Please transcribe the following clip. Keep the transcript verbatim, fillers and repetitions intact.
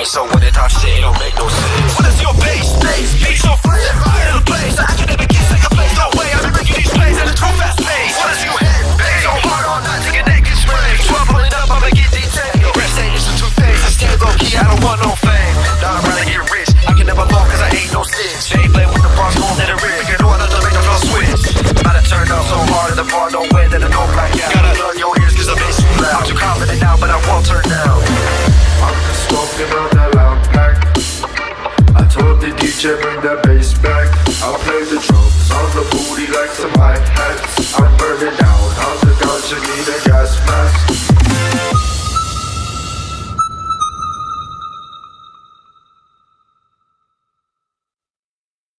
So when they talk shit, it don't make no sense. What is your base? Base, beat so free, fire in the place. I can never get second place. No way, I've been breaking these plays at a true fast pace. What is you hit? Base so hard all night, take a naked spray. twelve pulling up, I'ma get detained. Rest ain't just a toothpaste. I stand low key, I don't want no fame. Now I'm rather get rich. I can never fall cause I ain't no stitch. They ain't play with the bars, gon' let it rip. You know I don't make no flow switch. About to turn up so hard at the bar, don't win, then I go black out. Gotta learn your ears cause the bass too loud. I'm too confident now, but I won't turn down. I'm just smoking on that loud pack. I told the D J bring that bass back. I'll play the drums on the booty like some hi-hats.